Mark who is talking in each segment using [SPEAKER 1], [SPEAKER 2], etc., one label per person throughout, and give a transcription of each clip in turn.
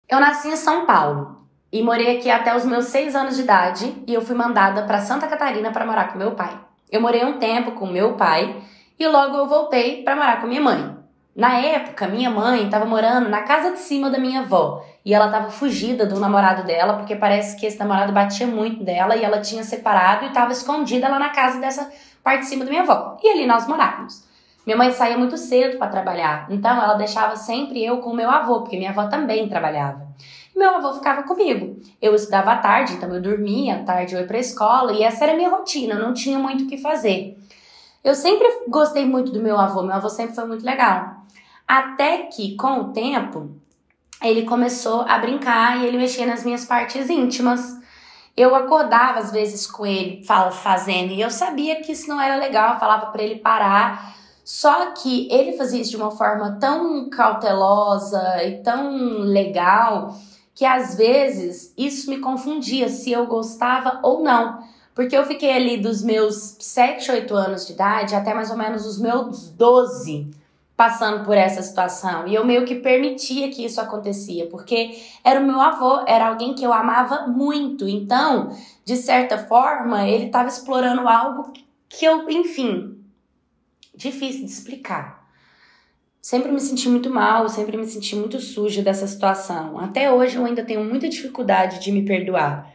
[SPEAKER 1] Eu nasci em São Paulo e morei aqui até os meus 6 anos de idade e eu fui mandada para Santa Catarina para morar com meu pai. Eu morei um tempo com meu pai e logo eu voltei para morar com minha mãe. Na época, minha mãe estava morando na casa de cima da minha avó e ela estava fugida do namorado dela porque parece que esse namorado batia muito dela e ela tinha separado e estava escondida lá na casa dessa parte de cima da minha avó. E ali nós morávamos. Minha mãe saía muito cedo para trabalhar, então ela deixava sempre eu com o meu avô, porque minha avó também trabalhava. E meu avô ficava comigo. Eu estudava à tarde, então eu dormia, à tarde eu ia para a escola e essa era a minha rotina, eu não tinha muito o que fazer. Eu sempre gostei muito do meu avô sempre foi muito legal. Até que, com o tempo, ele começou a brincar e ele mexia nas minhas partes íntimas. Eu acordava às vezes com ele fazendo e eu sabia que isso não era legal, eu falava para ele parar. Só que ele fazia isso de uma forma tão cautelosa e tão legal que às vezes isso me confundia se eu gostava ou não. Porque eu fiquei ali dos meus 7, 8 anos de idade até mais ou menos os meus 12 passando por essa situação. E eu meio que permitia que isso acontecia, porque era o meu avô, era alguém que eu amava muito. Então, de certa forma, ele estava explorando algo que eu, enfim, difícil de explicar. Sempre me senti muito mal, sempre me senti muito suja dessa situação. Até hoje eu ainda tenho muita dificuldade de me perdoar.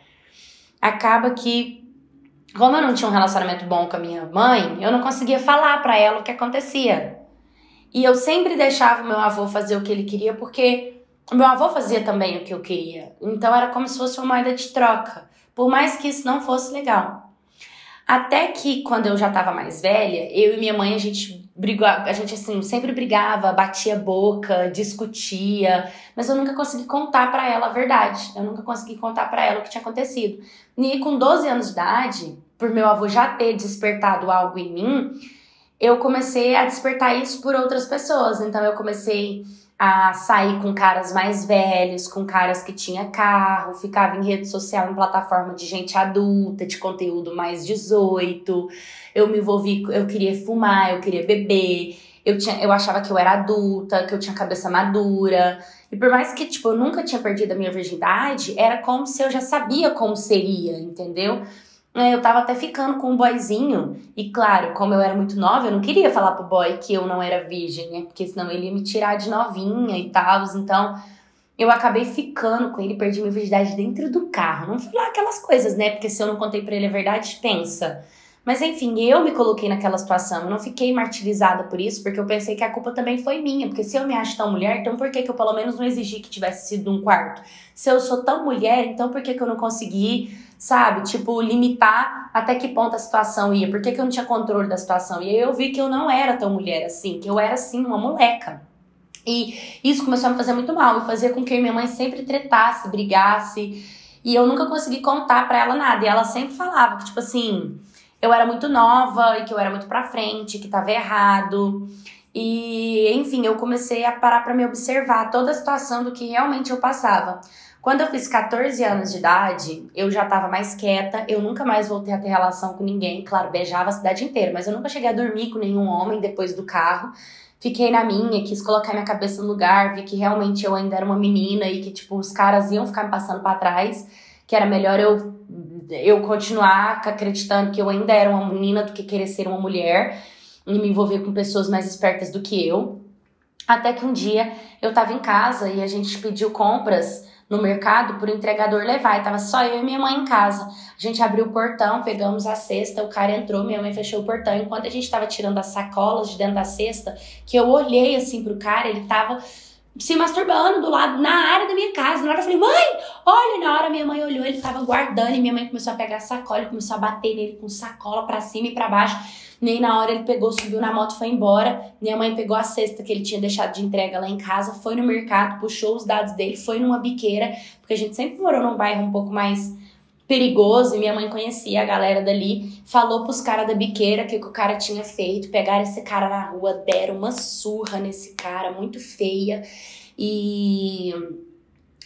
[SPEAKER 1] Acaba que, como eu não tinha um relacionamento bom com a minha mãe, eu não conseguia falar pra ela o que acontecia. E eu sempre deixava o meu avô fazer o que ele queria, porque o meu avô fazia também o que eu queria. Então era como se fosse uma moeda de troca, por mais que isso não fosse legal. Até que, quando eu já tava mais velha, eu e minha mãe, a gente assim, sempre brigava, batia a boca, discutia, mas eu nunca consegui contar pra ela a verdade. Eu nunca consegui contar pra ela o que tinha acontecido. E com 12 anos de idade, por meu avô já ter despertado algo em mim, eu comecei a despertar isso por outras pessoas. Então eu comecei a sair com caras mais velhos, com caras que tinha carro, ficava em rede social, em plataforma de gente adulta, de conteúdo mais 18. Eu me envolvi, eu queria fumar, eu queria beber, eu achava que eu era adulta, que eu tinha cabeça madura. E por mais que, eu nunca tinha perdido a minha virgindade, era como se eu já sabia como seria, entendeu? Eu tava até ficando com um boyzinho, e claro, como eu era muito nova, eu não queria falar pro boy que eu não era virgem, né? Porque senão ele ia me tirar de novinha e tal. Então, eu acabei ficando com ele, perdi minha virgindade dentro do carro. Não fui lá aquelas coisas, né? Porque se eu não contei pra ele a verdade, pensa. Mas enfim, eu me coloquei naquela situação, eu não fiquei martirizada por isso, porque eu pensei que a culpa também foi minha. Porque se eu me acho tão mulher, então por que eu pelo menos não exigi que tivesse sido um quarto? Se eu sou tão mulher, então por que eu não consegui, sabe, limitar até que ponto a situação ia? Por que eu não tinha controle da situação? E aí eu vi que eu não era tão mulher assim, que eu era, assim, uma moleca. E isso começou a me fazer muito mal, e fazia com que minha mãe sempre tretasse, brigasse, e eu nunca consegui contar pra ela nada. E ela sempre falava que, assim, eu era muito nova e que eu era muito pra frente, que tava errado. E, enfim, eu comecei a parar pra me observar toda a situação do que realmente eu passava. Quando eu fiz 14 anos de idade, eu já tava mais quieta, eu nunca mais voltei a ter relação com ninguém. Claro, beijava a cidade inteira, mas eu nunca cheguei a dormir com nenhum homem depois do carro. Fiquei na minha, quis colocar minha cabeça no lugar, vi que realmente eu ainda era uma menina e que, os caras iam ficar me passando pra trás, que era melhor eu continuar acreditando que eu ainda era uma menina do que querer ser uma mulher e me envolver com pessoas mais espertas do que eu. Até que um dia eu tava em casa e a gente pediu compras no mercado pro entregador levar, e tava só eu e minha mãe em casa. A gente abriu o portão, pegamos a cesta, o cara entrou, minha mãe fechou o portão. Enquanto a gente tava tirando as sacolas de dentro da cesta, que eu olhei assim pro cara, ele tava se masturbando do lado, na área da minha casa. Na hora eu falei, mãe, olha, na hora minha mãe olhou, ele tava guardando, e minha mãe começou a pegar a sacola e começou a bater nele com sacola pra cima e pra baixo. Nem na hora ele pegou, subiu na moto e foi embora. Minha mãe pegou a cesta que ele tinha deixado de entrega lá em casa, foi no mercado, puxou os dados dele, foi numa biqueira, porque a gente sempre morou num bairro um pouco mais perigoso e minha mãe conhecia a galera dali. Falou pros caras da biqueira que o cara tinha feito, pegaram esse cara na rua, deram uma surra nesse cara muito feia. E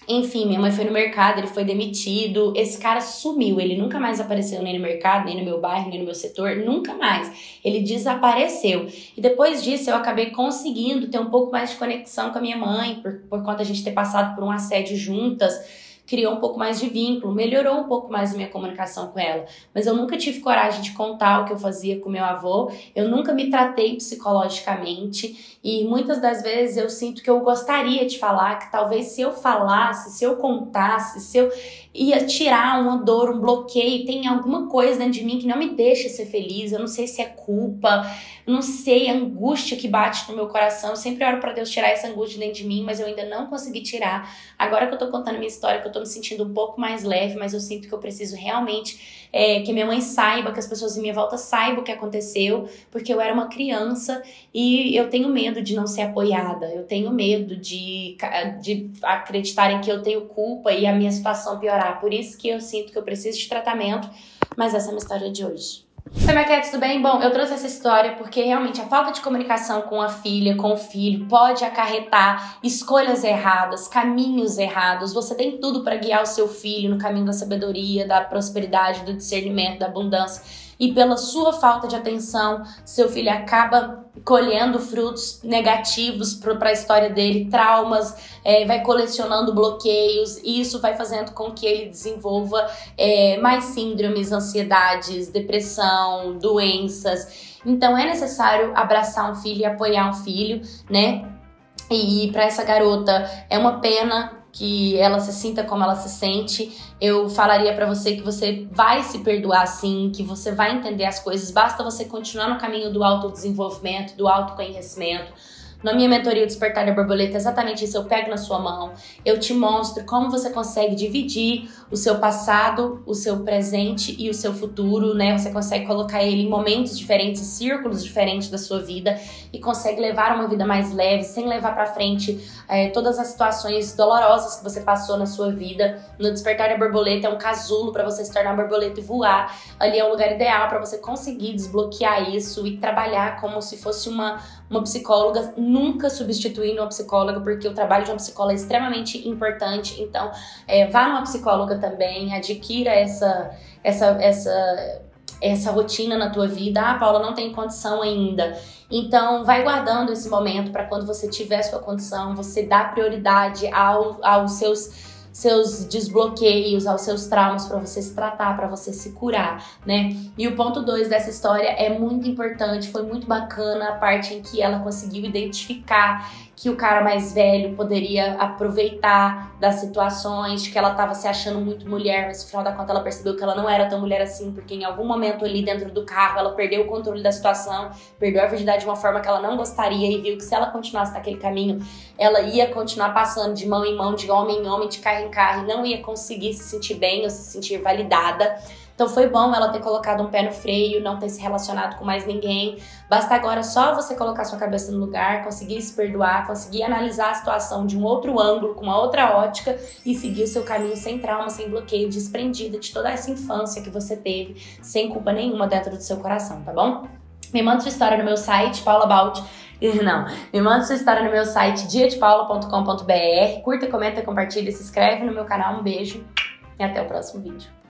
[SPEAKER 1] Enfim, minha mãe foi no mercado, ele foi demitido, esse cara sumiu, ele nunca mais apareceu nem no mercado, nem no meu bairro, nem no meu setor, nunca mais. Ele desapareceu. E depois disso eu acabei conseguindo ter um pouco mais de conexão com a minha mãe, por conta de a gente ter passado por um assédio juntas. Criou um pouco mais de vínculo, melhorou um pouco mais a minha comunicação com ela. Mas eu nunca tive coragem de contar o que eu fazia com meu avô, eu nunca me tratei psicologicamente e muitas das vezes eu sinto que eu gostaria de falar, que talvez se eu falasse, se eu contasse, se eu ia tirar uma dor, um bloqueio, tem alguma coisa dentro de mim que não me deixa ser feliz, eu não sei se é culpa, eu não sei, a angústia que bate no meu coração, eu sempre oro pra Deus tirar essa angústia dentro de mim, mas eu ainda não consegui tirar. Agora que eu tô contando minha história, que eu tô me sentindo um pouco mais leve, mas eu sinto que eu preciso realmente que minha mãe saiba, que as pessoas em minha volta saibam o que aconteceu, porque eu era uma criança e eu tenho medo de não ser apoiada, eu tenho medo de acreditarem que eu tenho culpa e a minha situação piorar. Por isso que eu sinto que eu preciso de tratamento, mas essa é a minha história de hoje. Oi, Maquete, tudo bem? Bom, eu trouxe essa história porque realmente a falta de comunicação com a filha, com o filho, pode acarretar escolhas erradas, caminhos errados. Você tem tudo para guiar o seu filho no caminho da sabedoria, da prosperidade, do discernimento, da abundância. E pela sua falta de atenção, seu filho acaba colhendo frutos negativos para a história dele, traumas, vai colecionando bloqueios, e isso vai fazendo com que ele desenvolva mais síndromes, ansiedades, depressão, doenças. Então é necessário abraçar um filho e apoiar um filho, né? E para essa garota é uma pena que ela se sinta como ela se sente. Eu falaria pra você que você vai se perdoar sim, que você vai entender as coisas, basta você continuar no caminho do autodesenvolvimento, do autoconhecimento. Na minha mentoria, o Despertar da Borboleta, é exatamente isso. Eu pego na sua mão, eu te mostro como você consegue dividir o seu passado, o seu presente e o seu futuro, né? Você consegue colocar ele em momentos diferentes, círculos diferentes da sua vida e consegue levar uma vida mais leve, sem levar pra frente todas as situações dolorosas que você passou na sua vida. No Despertar da Borboleta é um casulo pra você se tornar borboleta e voar. Ali é um lugar ideal pra você conseguir desbloquear isso e trabalhar como se fosse uma psicóloga, nunca substituindo uma psicóloga, porque o trabalho de uma psicóloga é extremamente importante. Então, vá numa psicóloga também, adquira essa rotina na tua vida. Ah, Paula, não tem condição ainda. Então, vai guardando esse momento para quando você tiver sua condição, você dá prioridade aos seus desbloqueios, aos seus traumas, para você se tratar, para você se curar, né? E o ponto 2 dessa história é muito importante, foi muito bacana a parte em que ela conseguiu identificar que o cara mais velho poderia aproveitar das situações, que ela tava se achando muito mulher, mas no final da conta ela percebeu que ela não era tão mulher assim, porque em algum momento ali dentro do carro ela perdeu o controle da situação, perdeu a virgindade de uma forma que ela não gostaria e viu que se ela continuasse naquele caminho, ela ia continuar passando de mão em mão, de homem em homem, de carro em carro, e não ia conseguir se sentir bem ou se sentir validada. Então foi bom ela ter colocado um pé no freio, não ter se relacionado com mais ninguém. Basta agora só você colocar sua cabeça no lugar, conseguir se perdoar, conseguir analisar a situação de um outro ângulo, com uma outra ótica e seguir o seu caminho sem trauma, sem bloqueio, desprendida de toda essa infância que você teve, sem culpa nenhuma dentro do seu coração, tá bom? Me manda sua história no meu site, me manda sua história no meu site, diadepaula.com.br. Curta, comenta, compartilha, se inscreve no meu canal. Um beijo e até o próximo vídeo.